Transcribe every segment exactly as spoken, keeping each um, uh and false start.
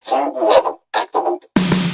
ten eleven activate.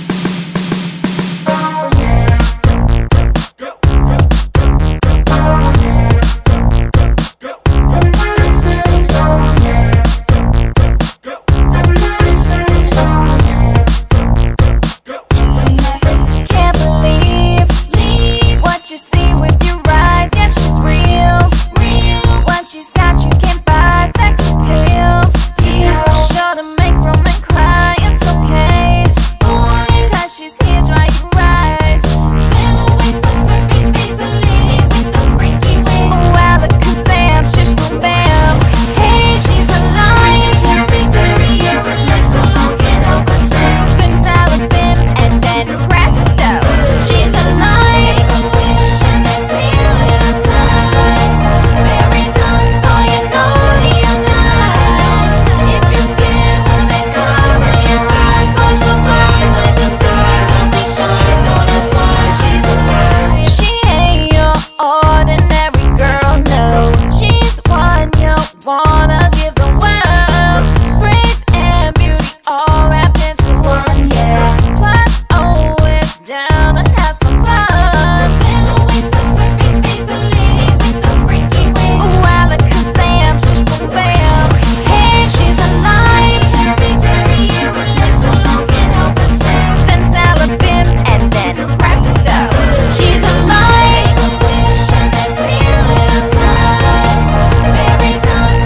Wanna give the world brains and beauty all wrapped into one, yeah. Plus, always down to have some fun. Always the perfect face, a lady with a freaky waist. Ooh, Alakazam, shish boom bam. Hey, she's alive. Very, very, you were here so long, can't help but stare. Simsalabim, and then presto, she's alive. Wish I could see a little time. Very done.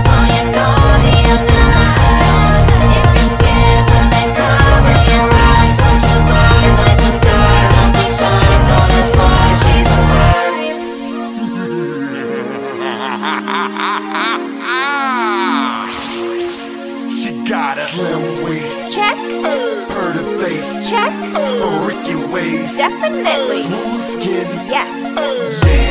She got a slim waist, Check. pretty face, Check. freaky ways, Definitely. smooth skin, Yes. yeah.